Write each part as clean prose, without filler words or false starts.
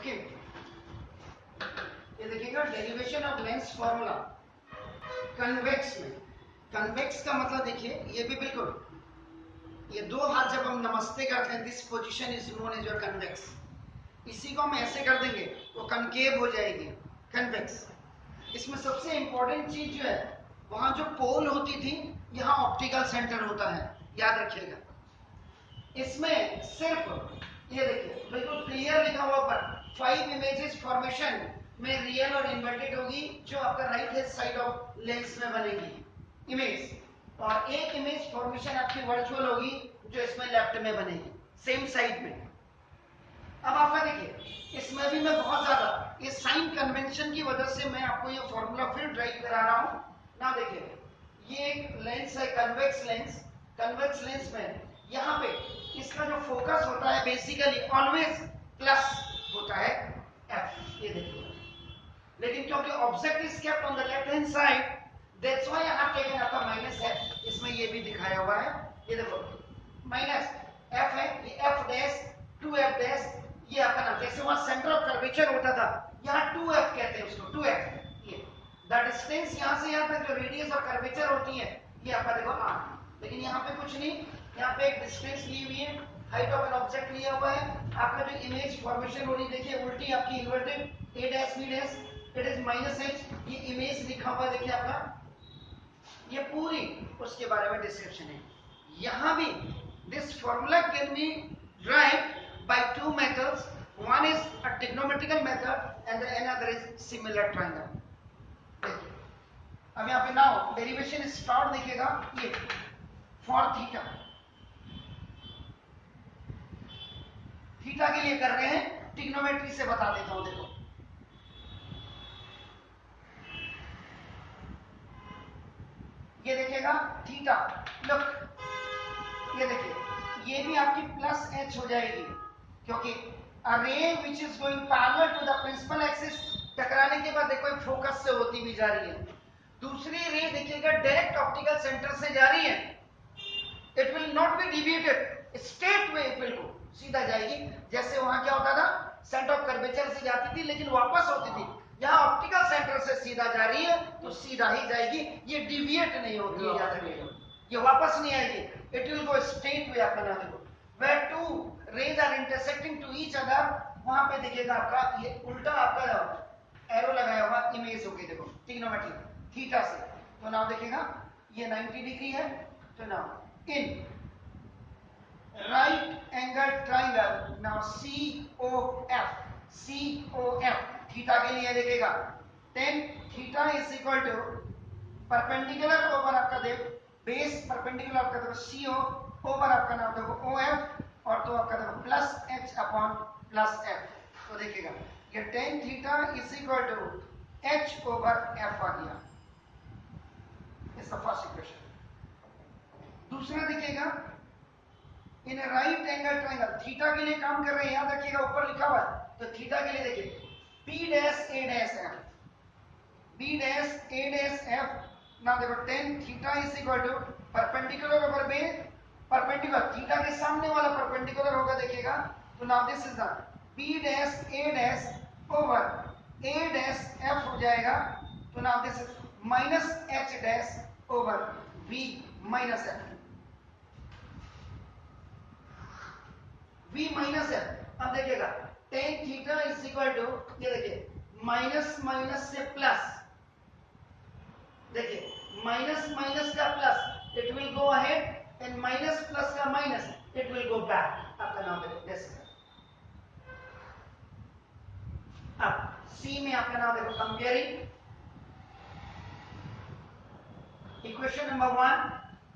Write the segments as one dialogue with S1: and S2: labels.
S1: Okay, ये देखिएगा derivation of lens formula convex में। कन्वेक्स का मतलब देखिए, ये भी बिल्कुल, ये दो हाथ जब हम नमस्ते करते हैं, this position is known as your convex. इसी को हम ऐसे कर देंगे वो कनकेव हो जाएगी, कन्वेक्स। इसमें सबसे इंपॉर्टेंट चीज जो है, वहां जो पोल होती थी, यहाँ ऑप्टिकल सेंटर होता है, याद रखिएगा। इसमें सिर्फ ये देखिए बिल्कुल क्लियर लिखा हुआ पर 5 इमेजेस फॉर्मेशन में रियल और इन्वर्टेड होगी, जो आपका right hand side of lens में बनेगी इमेज, और एक इमेज फॉर्मेशन आपकी वर्चुअल होगी जो इसमें लेफ्ट में बनेगी, सेम साइड में। अब आपका देखिए, इसमें भी मैं बहुत ज्यादा ये साइन कन्वेंशन की वजह से मैं आपको ये फॉर्मूला फिर ड्राइव करा रहा हूं ना। देखिए, ये एक लेंस है, कन्वेक्स लेंस। कन्वेक्स लेंस में यहाँ पे इसका जो फोकस होता है बेसिकली ऑलवेज प्लस होता है एफ, ये देखिए। लेकिन क्योंकि object is kept on the left hand side, that's why I have taken आपका माइनस एफ। इसमें ये भी दिखाया हुआ है, ये देखो माइनस एफ है, ये एफ डैश 2f डैश, ये आपका नाम। जैसे वहां सेंटर ऑफ कर्वेचर होता था, यहाँ 2f कहते हैं उसको, 2f। ये द डिस्टेंस यहाँ से यहाँ तक जो रेडियस ऑफ कर्वेचर होती है, ये आपका देखो r। लेकिन यहाँ पे कुछ नहीं, यहाँ पे एक डिस्टेंस ली हुई है, हाइट ऑफ एन ऑब्जेक्ट लिया हुआ है। आपका जो इमेज फॉर्मेशन हो रही, देखिए उल्टी आपकी inverted a dash b dash, it is -h। ये इमेज लिखा हुआ देखिए आपका, ये पूरी उसके बारे में डिस्क्रिप्शन है। यहाँ भी this formula can be derived by two methods. One is a trigonometrical method and the another is similar triangle. अब यहाँ पे नाउ डेरिवेशन स्टार्ट देखिएगा, ये फॉर थीटा, थीटा के लिए कर रहे हैं, ट्रिग्नोमेट्री से बता देता हूं। देखो ये देखिएगा थीटा, लुक ये देखिए, ये भी आपकी प्लस h हो जाएगी, क्योंकि a ray which is going parallel to the principal axis टकराने के बाद देखो फोकस से होती भी जा रही है। दूसरी रे देखिएगा डायरेक्ट ऑप्टिकल सेंटर से जा रही है, it will not be deviated, straight way it will go, सीधा जाएगी। जैसे वहां क्या होता था, सेंटर ऑफ कर्वेचर से जाती थी लेकिन वापस होती थी, यहाँ ऑप्टिकल सेंटर से सीधा जा रही है तो सीधा ही जाएगी, ये डिविएट नहीं होती है, याद रखिएगा, ये वापस नहीं आएगी, it will go straight way. आपका नाम देखो, where two rays are intersecting to each other, वहां पे देखिएगा आपका ये उल्टा आपका एरो लगाया हुआ इमेज होगी, देखो ट्रिग्नोमेट्री थीटा से। तो नाउ देखिएगा ये 90 डिग्री है, तो now in right angle triangle, now COF, COF theta के लिए देखिएगा tan theta is equal to perpendicular over आपका देखो बेस, परपेंडिकुलर आपका देखो CO ओवर आपका नाम देखो OF, और तो आपका देखो plus h upon plus f। तो देखिएगा ये tan theta is equal to h over f आ गया, इज द फर्स्ट इक्वेशन। दूसरा देखिएगा in right angle triangle, theta के लिए काम कर रहे हैं, याद रखिएगा ऊपर लिखा हुआ है, तो थीटा के लिए देखिए p dash a dash f, b dash a dash f। ना देखो tan theta is equal to perpendicular over base, perpendicular theta के सामने वाला परपेंडिकुलर होगा देखिएगा, तो now this is the b dash a dash over a dash f हो जाएगा, तो now this is minus h dash over b minus f, v minus f। अब देखिएगा tan theta is equal to, ये देखिए माइनस माइनस से plus, देखिए minus minus का plus it will go ahead, and minus plus का minus it will go back. आपका नाम देखो जैसे, अब सी में आपका नाम देखो comparing equation number 1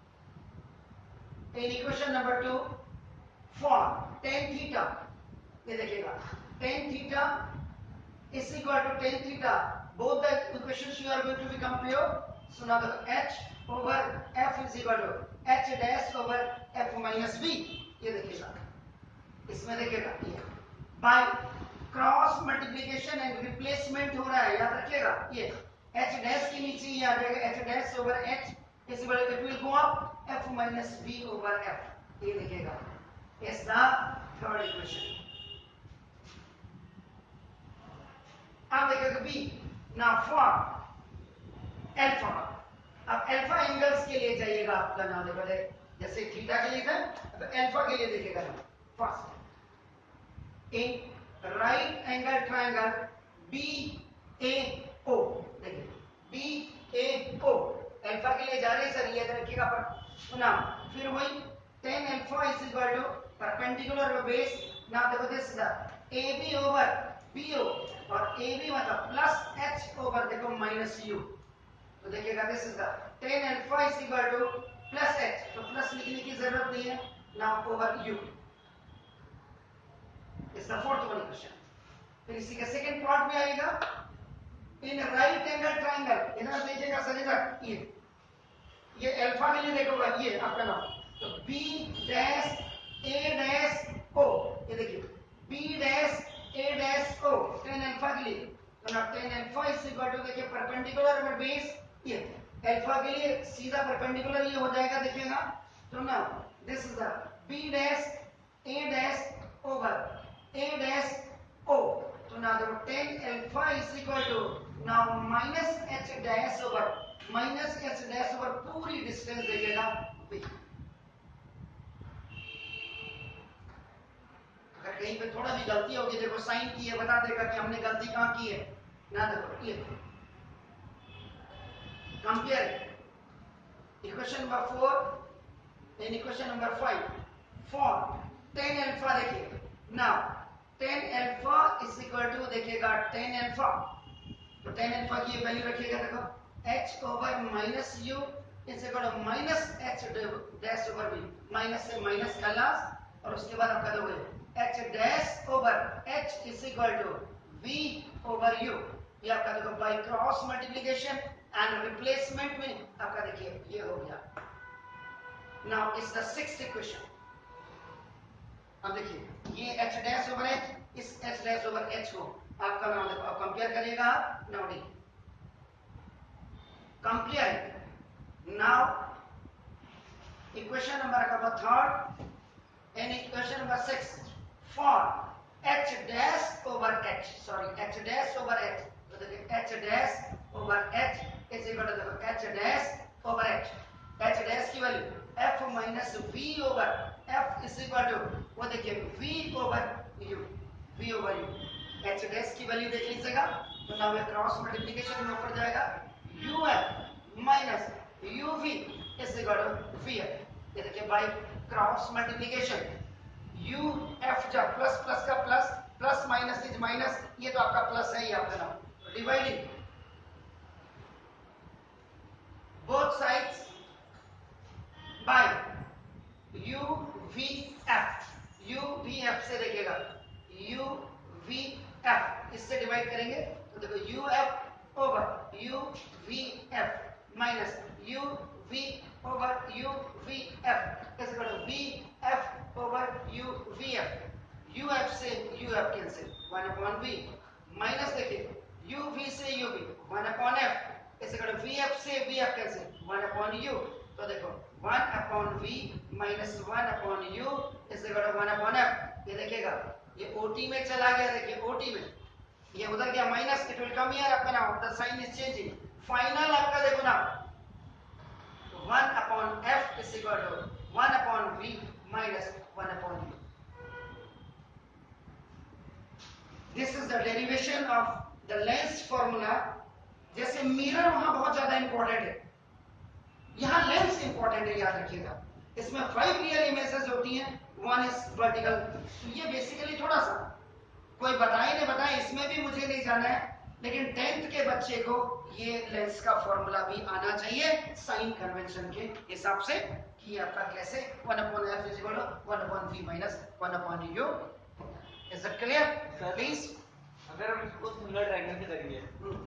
S1: and equation number 2 for tan theta, ये देखिएगा tan theta is equal to tan theta, both the equations you are going to be compared, so now the h over f is equal to h dash over f minus v। ये देखिएगा इसमें देखिएगा ये by cross multiplication and replacement हो रहा है, याद रखिएगा ये h डैश के नीचे ये आ जाएगा h dash over h is equal to it will go up f minus v over f। ये देखिएगा is the third equation. Be ना फॉर अल्फा। अब अल्फा एंगल्स के लिए जाइएगा आपका नाम देखो, जैसे थीटा के लिए था तो अल्फा के लिए देखिएगा ना। First in right angle triangle B A O, देखिए बी ए ओ अल्फा के लिए जा रहे हैं सर, ये रखिएगा पर ना। फिर वही tan alpha is equal to perpendicular base ना देखो this A B over B O, और ए बी मतलब प्लस एच ओवर देखो माइनस यू। तो देखिएगा this is the tan alpha is equal to plus H, तो प्लस लिखने की जरूरत नहीं है ना over U. Is the fourth one question. फिर इसी के सेकंड पार्ट में आएगा इन राइट एंगल ट्रायंगल, इधर देखिएगा सर, इधर ये अल्फा के लिए देखोगा ये आपका नाम, तो B dash A dash O, ये देखिए B dash A dash O tan alpha के लिए, तो ना tan alpha is equal to देखिए परपेंडिकुलर ओवर बेस, ये अल्फा के लिए सीधा परपेंडिकुलर ये हो जाएगा देखिएगा। तो ना this is the B dash A dash over A dash O, तो ना देखो tan alpha is equal to now minus H dash over minus H dash over पूरी डिस्टेंस देखिएगा बी। अगर कहीं पे थोड़ा भी गलती होगी देखो साइन की है बता देगा कि हमने गलती कहां की है ना। देखो ये compare equation number 4 and equation number 5 for tan alpha, देखिए now tan alpha is equal to देखिएगा tan अल्फा, तो tan अल्फा की वैल्यू रखिएगा देखो h over minus u is equal to minus h dash over v, माइनस से माइनस का लॉस और उसके बाद आपका दोगे h dash over h is equal to v over u। ये आपका देखो by cross multiplication and replacement में आपका देखिए ये हो गया। Now is the sixth equation. अब देखिए ये h डैश ओवर h, इस h डैश ओवर h को आपका नाम देखो अब कंपेयर करिएगा। Now the compare now equation number 3 and equation number 6 for h dash over h, sorry h dash over h, तो देखिए h dash over h is equal to h dash over h, h dash की value f minus v over f is equal to वो देखिए v over u, v over u, h dash की value देख लीजिएगा। तो now ये cross multiplication में ऊपर जाएगा uf minus uv is equal to vf। ये देखिए बाय क्रॉस मल्टीप्लिकेशन uf जब प्लस प्लस का plus, plus minus is minus, ये तो आपका प्लस है, ये आपका नाम dividing both sides by uvf से देखिएगा uvf इससे डिवाइड करेंगे तो देखो uf over uvf minus uv over uvf is equal to vf over uvf, uf से uf cancel 1 upon v minus देखिए uv से uv 1 upon f is equal to vf से vf कैंसिल 1 अपॉन u, तो देखो 1 upon v minus 1 upon u is equal to 1 upon f। ये देखिएगा ये OT में चला गया, देखिए OT में ये उधर गया minus, it will come here आपका now the sign is changing, final आपका देखो ना 1 upon f is equal to 1 upon v minus 1 upon u. This is the derivation of the length formula। जैसे मिरर वहां बहुत ज्यादा इंपॉर्टेंट है, यहां लेंस इंपॉर्टेंट है, याद रखिएगा। इसमें 5 रियल इमेजेस होती हैं, 1 इज वर्टिकल। तो ये बेसिकली थोड़ा सा कोई बताए नहीं बताए इसमें भी मुझे नहीं जाना है, लेकिन 10th के बच्चे को ये लेंस का फॉर्मूला भी आना चाहिए साइन कन्वेंशन के हिसाब से कि आपका कैसे 1 upon f is equal to 1 upon v minus 1 upon u। Is that clear? Please,
S2: अगर हम इसको सिंगल ट्रायंगल से करेंगे